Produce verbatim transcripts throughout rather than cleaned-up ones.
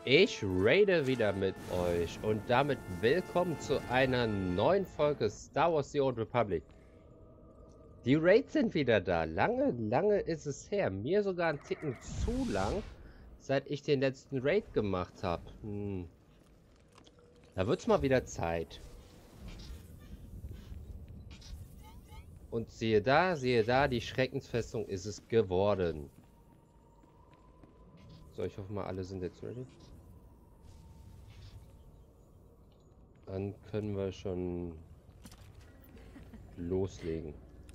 Ich raide wieder mit euch und damit willkommen zu einer neuen Folge Star Wars The Old Republic. Die Raids sind wieder da. Lange, lange ist es her. Mir sogar einen Ticken zu lang, seit ich den letzten Raid gemacht habe. Hm. Da wird's mal wieder Zeit. Und siehe da, siehe da, die Schreckensfestung ist es geworden. So, ich hoffe mal, alle sind jetzt ready. Dann können wir schon loslegen.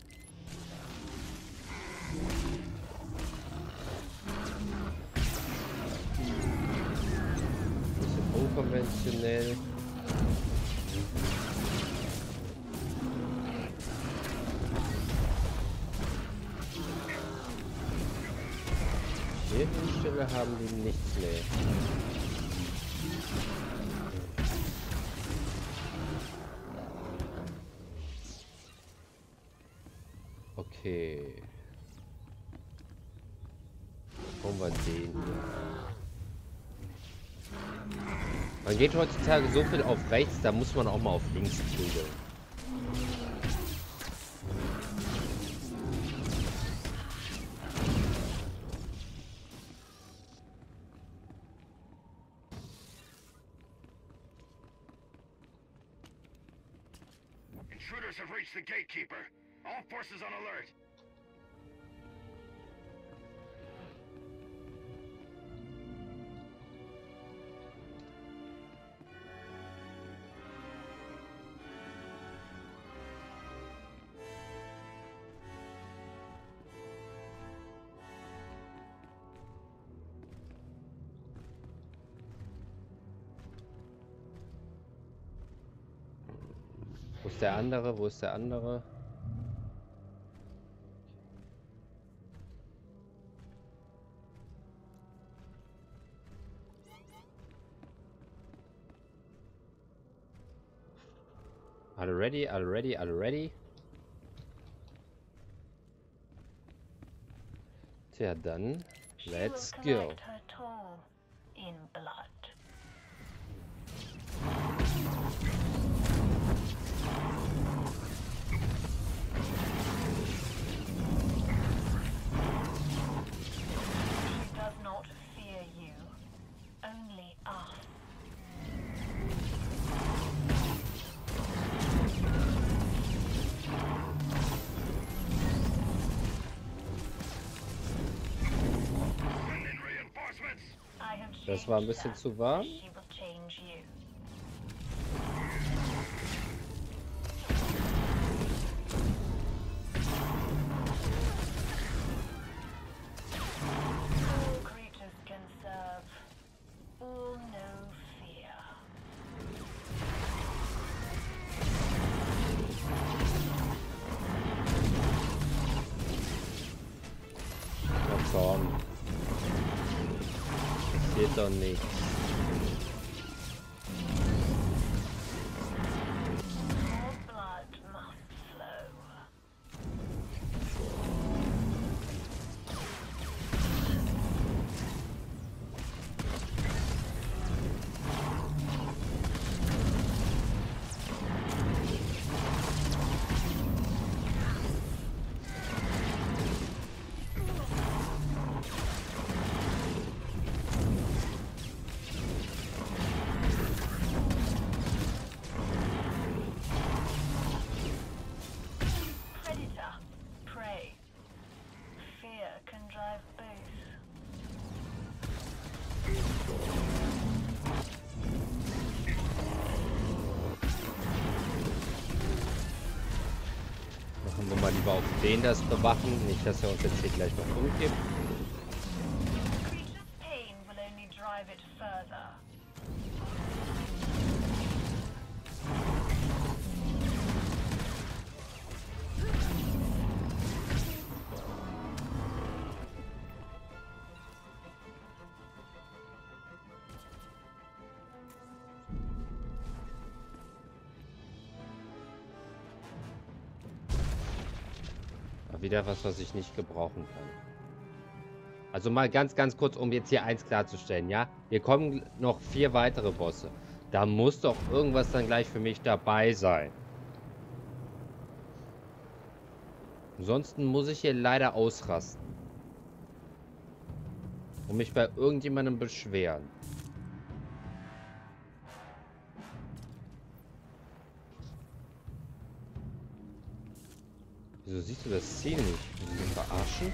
Bisschen unkonventionell. Hier in Stelle haben die nichts mehr. Okay. Kommen wir den hier. Man geht heutzutage so viel auf rechts, da muss man auch mal auf links prügeln. Intruders have reached the gatekeeper. All forces on alert. Wo ist der andere? Wo ist der andere? Alle ready? Alle ready? Alle ready? Tja, dann let's go. In blood. She does not fear you, only us. Send in reinforcements. I have Das war ein changed bisschen her. zu warm. She will change you. All creatures can serve. All know fear. Na komm. Passiert doch nichts. More blood must flow. Predator, prey. Fear can drive both. Machen wir mal lieber auf den das bewachen. Nicht, dass er uns jetzt hier gleich noch umgibt. The creature's pain will only drive it further. Wieder was, was ich nicht gebrauchen kann. Also mal ganz, ganz kurz, um jetzt hier eins klarzustellen, ja? Hier kommen noch vier weitere Bosse. Da muss doch irgendwas dann gleich für mich dabei sein. Ansonsten muss ich hier leider ausrasten. Und mich bei irgendjemandem beschweren. Wieso siehst du das Ziel nicht? Willst du mich verarschen?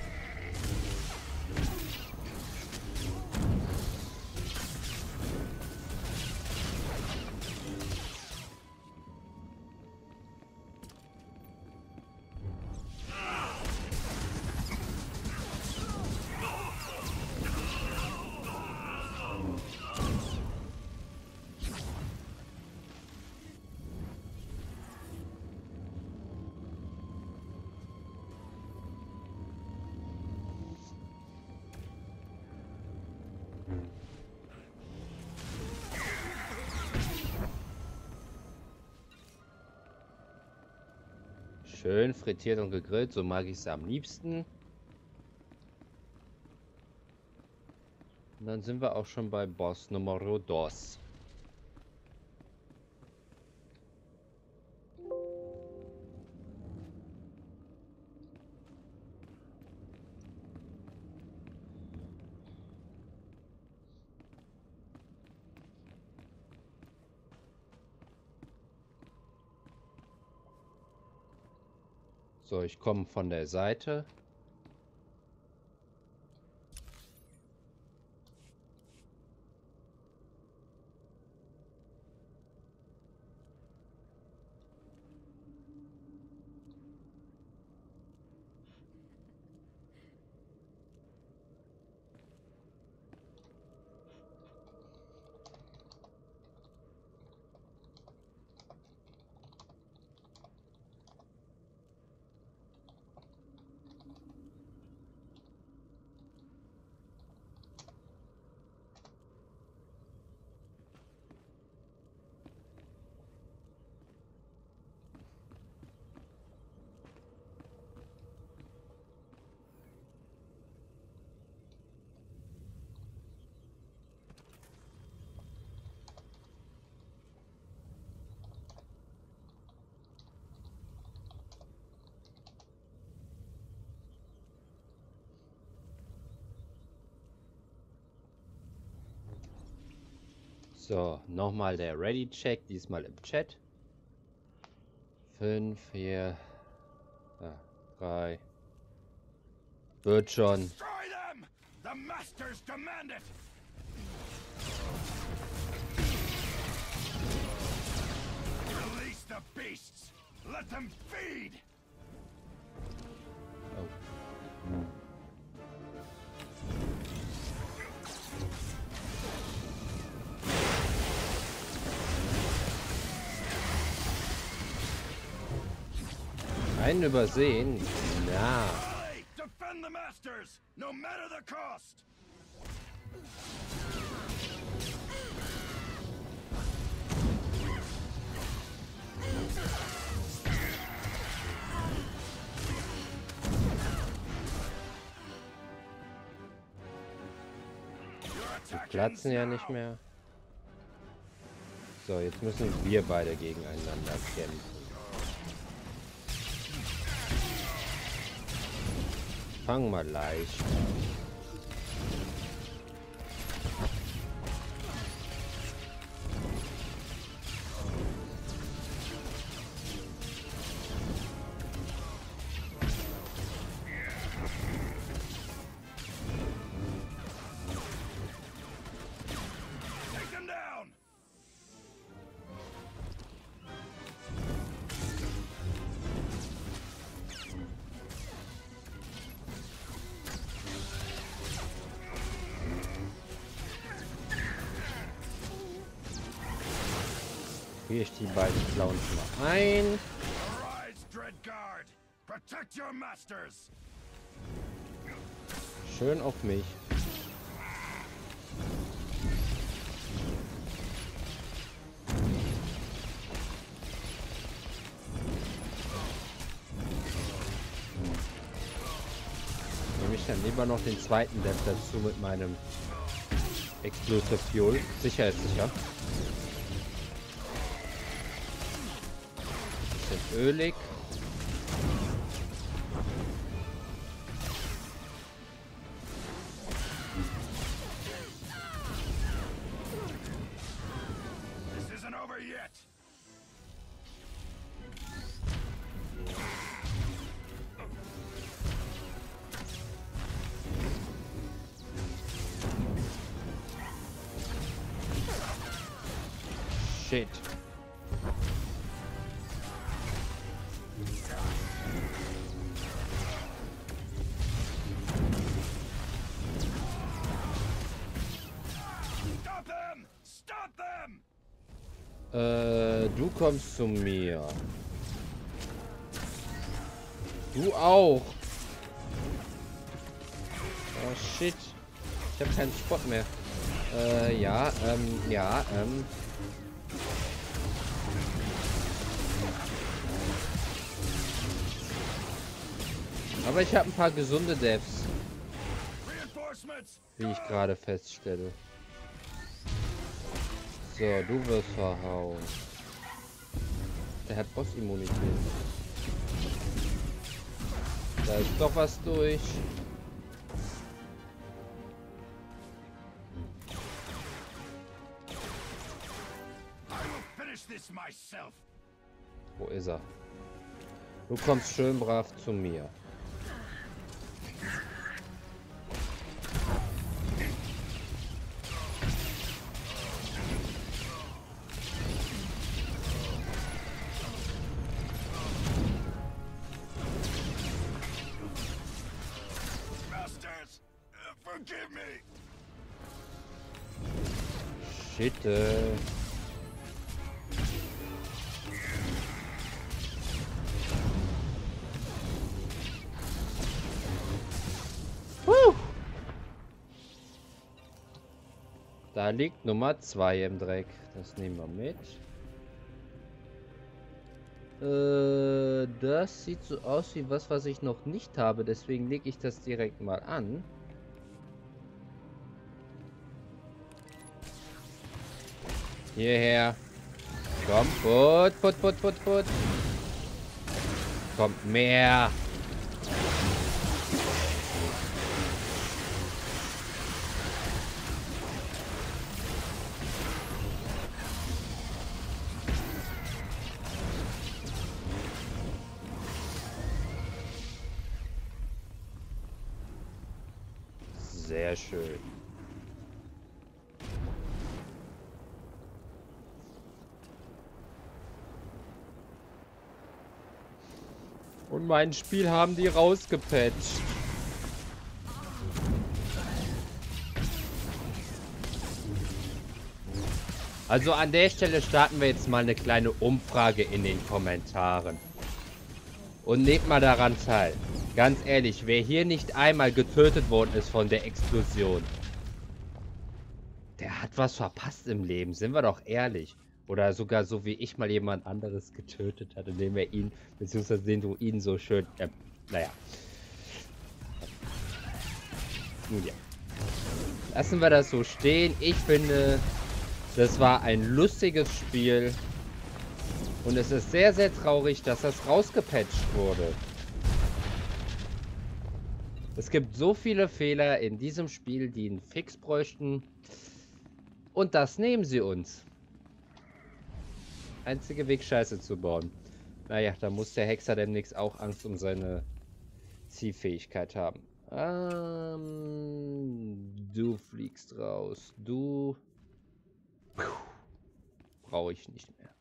Schön frittiert und gegrillt, so mag ich es am liebsten. Und dann sind wir auch schon bei Boss Nummer dos. So, ich komme von der Seite. So, nochmal der Ready-Check, diesmal im Chat. fünf, vier, drei. Wird schon. Destroy them! The masters demand it! Release the beasts! Let them feed! Oh. Hm. Einen übersehen? Na. Defend the masters, no matter the cost! Die platzen ja nicht mehr. So, jetzt müssen wir beide gegeneinander kämpfen. Fang mal leicht. Take them down! Hier ich die beiden Klauen schon mal ein. Arise, Dread Guard! Protect your masters! Schön auf mich. Nehme ich dann lieber noch den zweiten Dev dazu mit meinem Explosive Fuel. Sicher ist sicher. Bisschen ölig. This isn't over yet. Shit. Stop them! Stop them! Äh, du kommst zu mir. Du auch. Oh shit. Ich habe keinen Spot mehr. Äh, ja, ähm, ja, ähm. Aber ich habe ein paar gesunde Devs, Reinforcements! wie ich gerade feststelle. So, du wirst verhauen. Der hat Boss-Immunität. Da ist doch was durch. I will finish this myself. Wo ist er? Du kommst schön brav zu mir. Bastards! Uh, forgive me! Shit. Äh. Huh. Da liegt Nummer zwei im Dreck. Das nehmen wir mit. Äh, das sieht so aus wie was, was ich noch nicht habe. Deswegen lege ich das direkt mal an. Hierher. Komm, put, put, put, put, put. Kommt mehr. Sehr schön. Und mein Spiel haben die rausgepatcht. Also an der Stelle starten wir jetzt mal eine kleine Umfrage in den Kommentaren. Und nehmt mal daran teil. Ganz ehrlich, wer hier nicht einmal getötet worden ist von der Explosion, der hat was verpasst im Leben, sind wir doch ehrlich. Oder sogar so wie ich mal jemand anderes getötet hat, indem er ihn, beziehungsweise den Druiden so schön, äh, naja. Nun ja. Lassen wir das so stehen. Ich finde, das war ein lustiges Spiel. Und es ist sehr, sehr traurig, dass das rausgepatcht wurde. Es gibt so viele Fehler in diesem Spiel, die einen Fix bräuchten. Und das nehmen sie uns. Einziger Weg, Scheiße zu bauen. Naja, da muss der Hexer demnächst auch Angst um seine Zielfähigkeit haben. Ähm, du fliegst raus. Du... Brauche ich nicht mehr.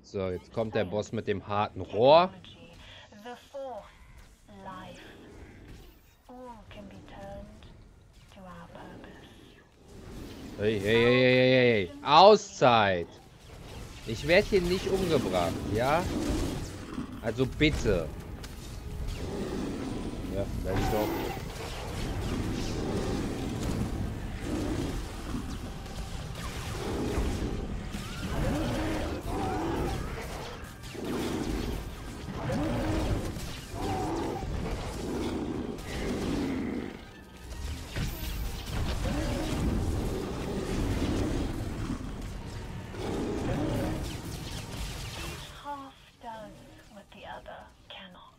So, jetzt kommt der Boss mit dem harten Rohr. Technology, the fourth life. All can be turned to our purpose. Hey, hey, hey, hey, hey, hey. Auszeit! Ich werde hier nicht umgebracht, ja? Also bitte. Ja, vielleicht doch. Half does what the other cannot.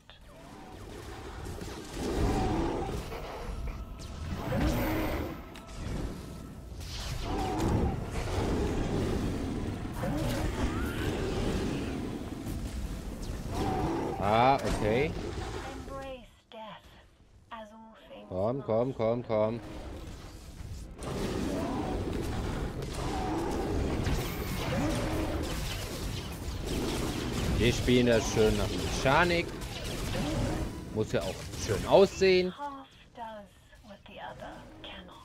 Ah, okay. Embrace death, as all things Komm, must. komm, komm, komm. Wir spielen das schön nach Mechanik. Muss ja auch schön aussehen. Half does what the other cannot.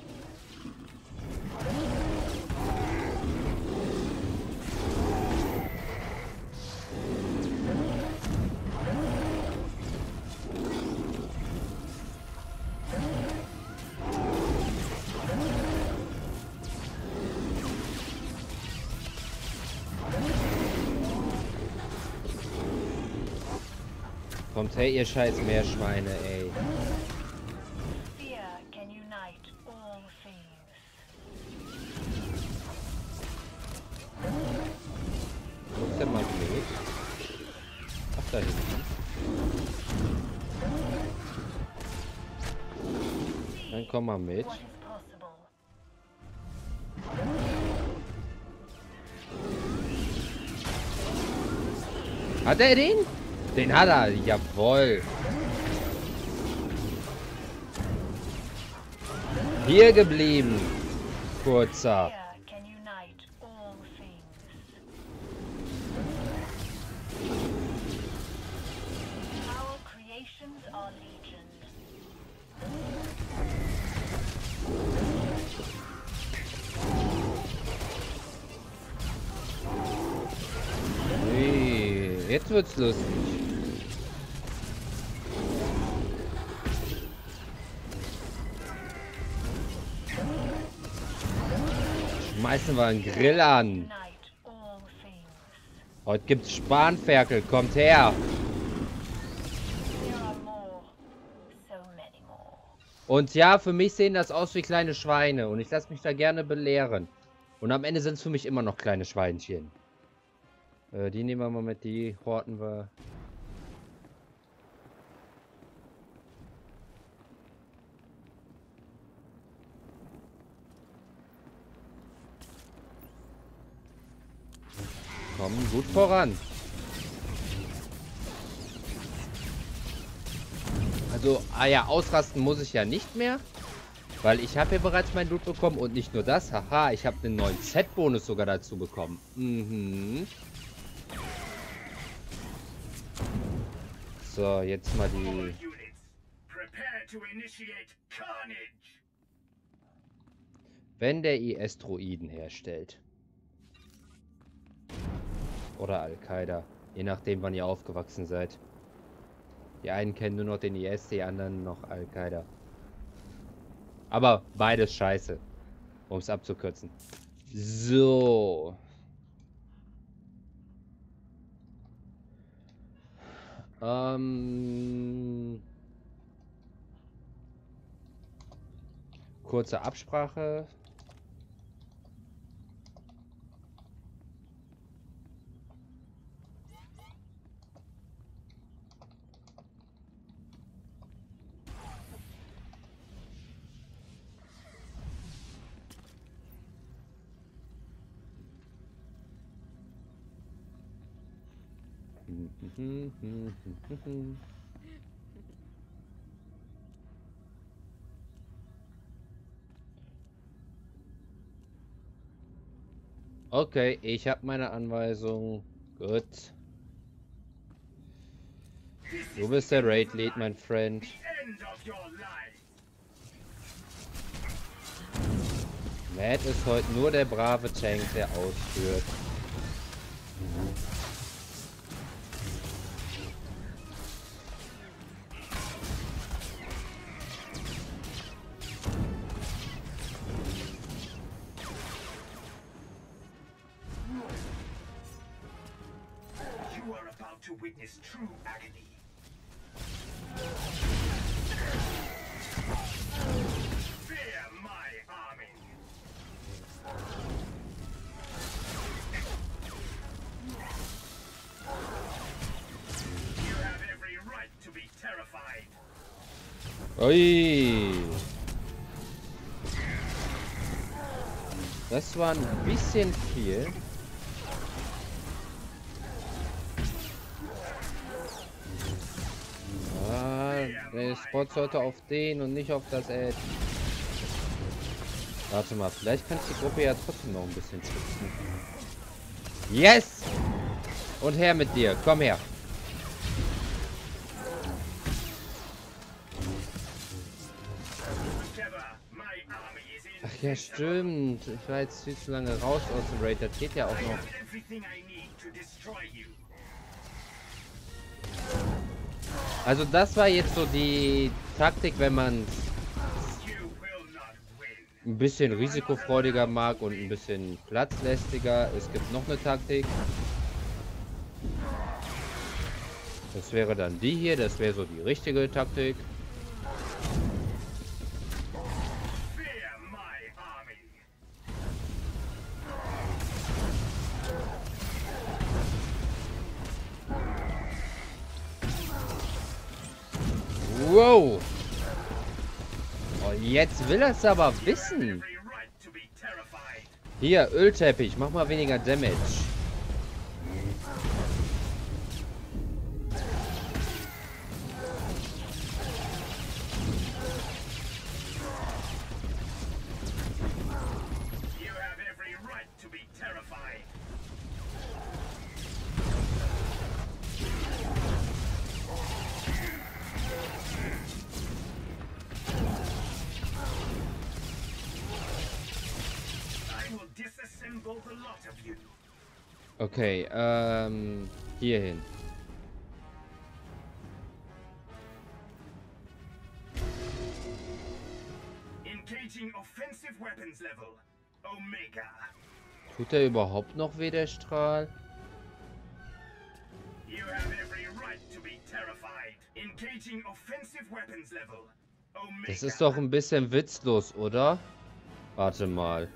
Kommt her, ihr scheiß Meerschweine, ey. Fear can unite all things. Wo ist der Magnet? Ach, da hinten. Dann komm mal mit. What is possible? Hat er den? Den hat er, jawohl. Hier geblieben. Kurzer. Fear can unite all things. Our creations are legion. Hey, jetzt wird's lustig. Schmeißen wir einen Grill an. Unite all things. Heute gibt's Spanferkel, kommt her. There are more. So many more. Und ja, für mich sehen das aus wie kleine Schweine. Und ich lasse mich da gerne belehren. Und am Ende sind es für mich immer noch kleine Schweinchen. Äh, die nehmen wir mal mit, die horten wir. Kommen gut voran. Also, ah ja, ausrasten muss ich ja nicht mehr. Weil ich habe ja bereits mein Loot bekommen und nicht nur das. Haha, ich habe einen neuen Set-Bonus sogar dazu bekommen. Mhm. So, jetzt mal die... Units, prepare to initiate carnage. Wenn der I S Droiden herstellt. Oder Al-Qaida. Je nachdem, wann ihr aufgewachsen seid. Die einen kennen nur noch den I S, die anderen noch Al-Qaida. Aber beides scheiße. Um es abzukürzen. So. Ähm... Kurze Absprache. Okay, ich habe meine Anweisung. Gut. Du bist der Raid-Lead, mein Friend. End of your life. Matt ist heute nur der brave Tank, der ausführt. You are about to witness true agony. Fear my army. You have every right to be terrified. Ui. Das war ein bisschen viel. Ah, der Spot sollte auf den und nicht auf das Edge. Warte mal, vielleicht kann ich die Gruppe ja trotzdem noch ein bisschen schützen. Yes! Und her mit dir, komm her. Ach ja, stimmt. Ich war jetzt viel zu lange raus aus dem Raid. Das geht ja auch noch. Also das war jetzt so die Taktik, wenn man ein bisschen risikofreudiger mag und ein bisschen platzlästiger. Es gibt noch eine Taktik. Das wäre dann die hier. Das wäre so die richtige Taktik. Wow. Und jetzt will er es aber wissen. Hier, Ölteppich, mach mal weniger Damage. Okay, ähm, hier hin. Tut er überhaupt noch weh, der Strahl? Das ist doch ein bisschen witzlos, oder? Warte mal.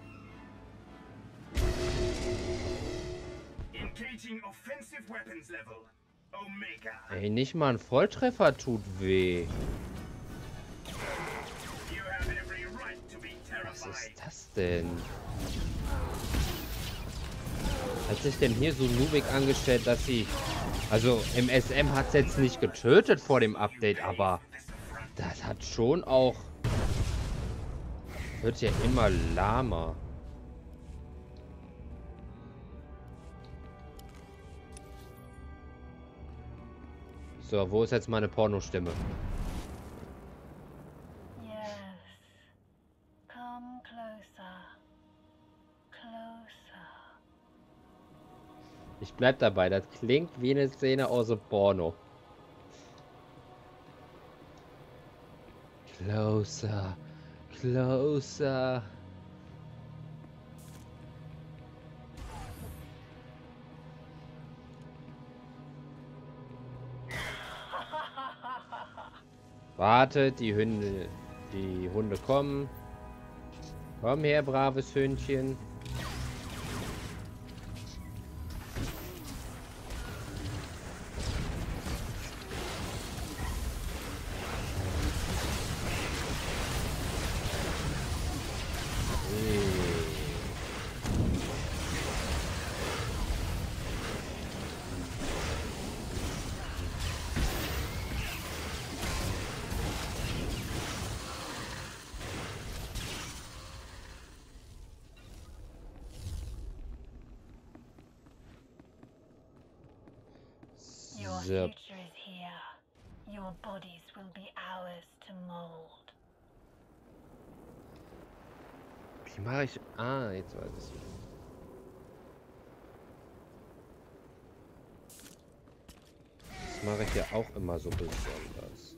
Ey, nicht mal ein Volltreffer tut weh. Was ist das denn? Hat sich denn hier so noobig angestellt, dass sie... Also im S M hat es jetzt nicht getötet vor dem Update, aber das hat schon auch... Wird ja immer lahmer. So, wo ist jetzt meine Pornostimme? Yes. Come closer. Closer. Ich bleib dabei, das klingt wie eine Szene aus dem Porno. Closer. Closer. Wartet, die Hunde, die Hunde kommen. Komm her, braves Hündchen. So. future is here. Your bodies will be ours to mold. Wie mache ich... Ah, jetzt weiß ich. Das mache ich ja auch immer so besonders.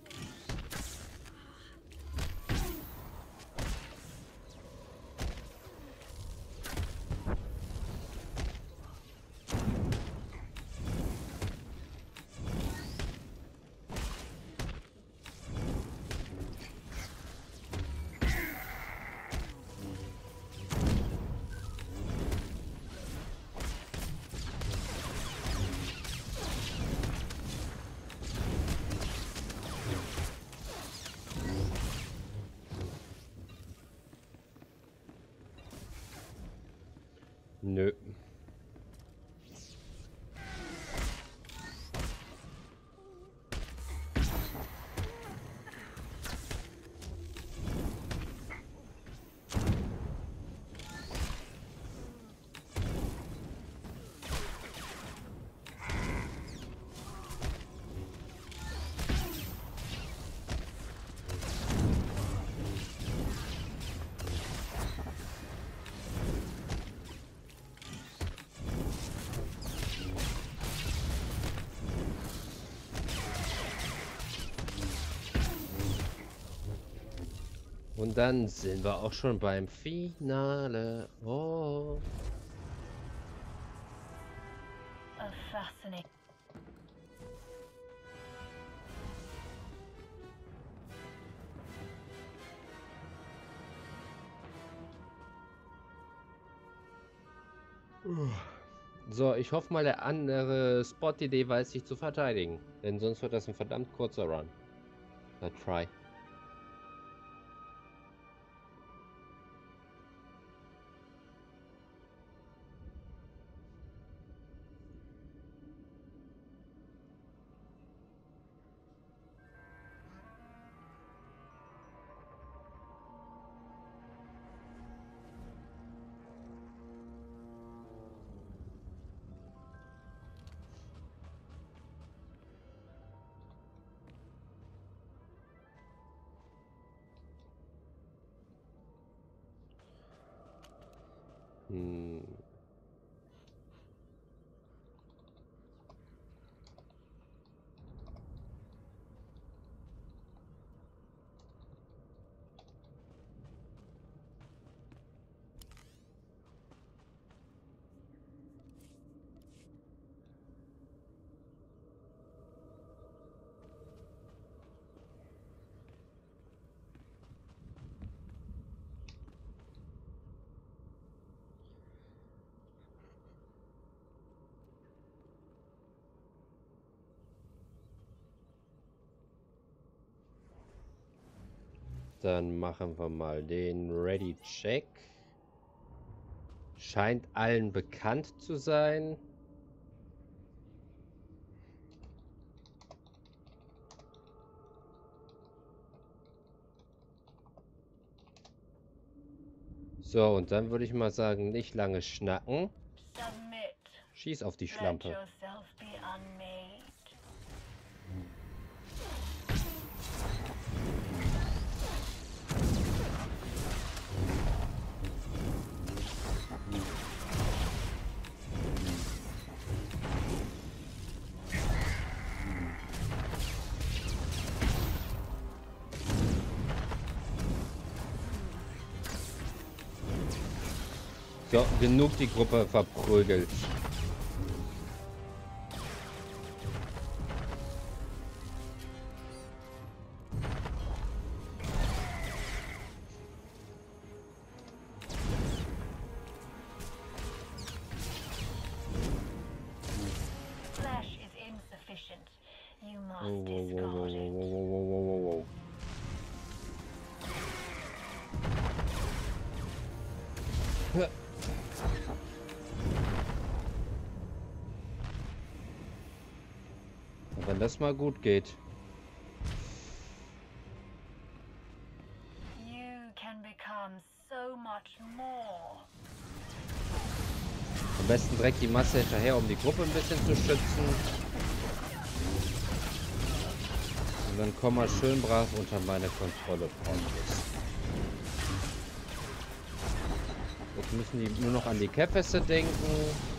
Nö. Und dann sind wir auch schon beim Finale. Oh. A fascinating. So, ich hoffe mal, der andere Spot-Idee weiß sich zu verteidigen. Denn sonst wird das ein verdammt kurzer Run. Na, try. Hm. Dann machen wir mal den Ready Check. Scheint allen bekannt zu sein. So, und dann würde ich mal sagen, nicht lange schnacken. Submit. Schieß auf die Let Schlampe. yourself be unmade. So, genug die Gruppe verprügelt. Flesh is insufficient. You must Whoa, whoa, whoa, discard whoa, it. whoa, whoa, whoa, whoa, whoa, whoa. Wenn das mal gut geht. You can become so much more. Am besten direkt die Masse hinterher, um die Gruppe ein bisschen zu schützen. dann komm mal schön brav unter meine Kontrolle, Pontus. Jetzt müssen die nur noch an die Käfeste denken.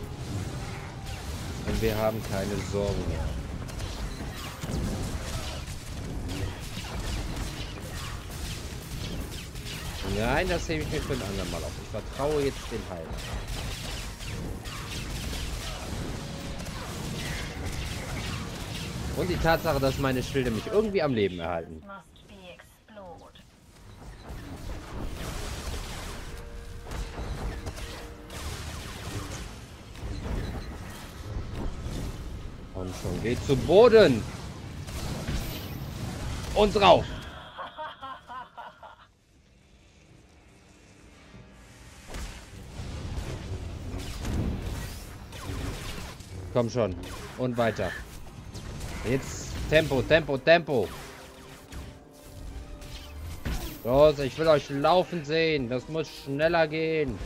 Und wir haben keine Sorgen mehr. Nein, das hebe ich mir für ein andermal auf. Ich vertraue jetzt dem Heiler. Und die Tatsache, dass meine Schilde mich irgendwie am Leben erhalten. Must be explored. Komm schon, geh zu Boden! Und drauf! Komm schon. Und weiter. Jetzt Tempo, Tempo, Tempo. Los, ich will euch laufen sehen. Das muss schneller gehen.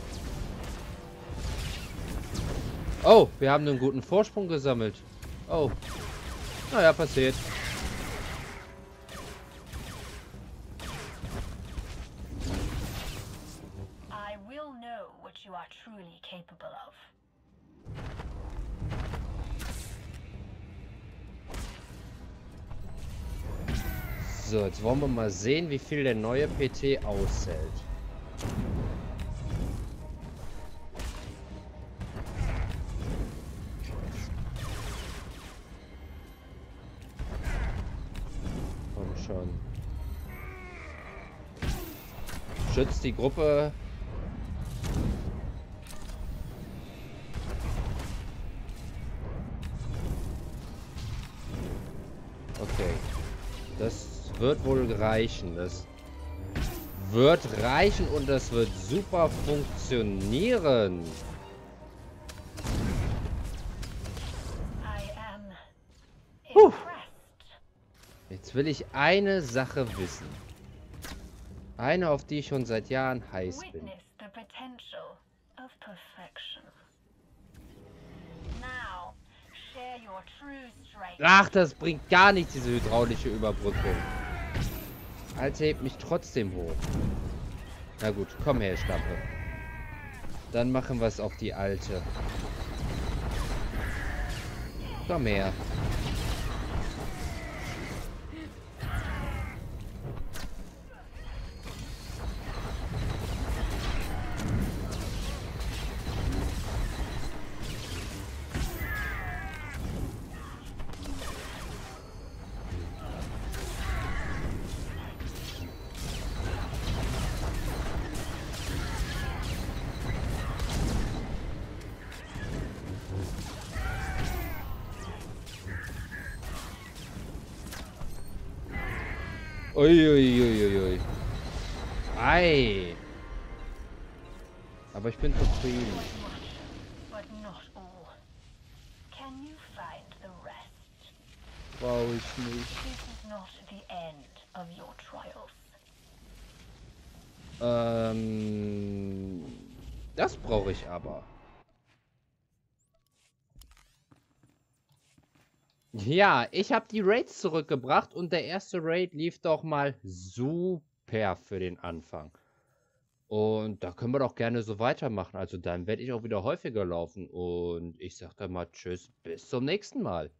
Oh, wir haben einen guten Vorsprung gesammelt. Oh. Naja, passiert. I will know what you are truly capable of. So, jetzt wollen wir mal sehen, wie viel der neue P T aushält. Komm schon. Schützt die Gruppe. Okay. Das wird wohl reichen. Das wird reichen und das wird super funktionieren. I am Puh. impressed. Jetzt will ich eine Sache wissen. Eine, auf die ich schon seit Jahren heiß bin. Witness the potential of perfection. Now, share your true strength. Ach, das bringt gar nichts, diese hydraulische Überbrückung. Alter, hebt mich trotzdem hoch. Na gut, komm her, Stampe. Dann machen wir es auf die alte. Komm her. Uiuiuiui. Ei. Aber ich bin zufrieden. But not all. Can you find the rest? Brauche ich nicht. This is not the end of your trials. Ähm. Das brauche ich aber. Ja, ich habe die Raids zurückgebracht und der erste Raid lief doch mal super für den Anfang. Und da können wir doch gerne so weitermachen. Also dann werde ich auch wieder häufiger laufen. Und ich sage dann mal tschüss, bis zum nächsten Mal.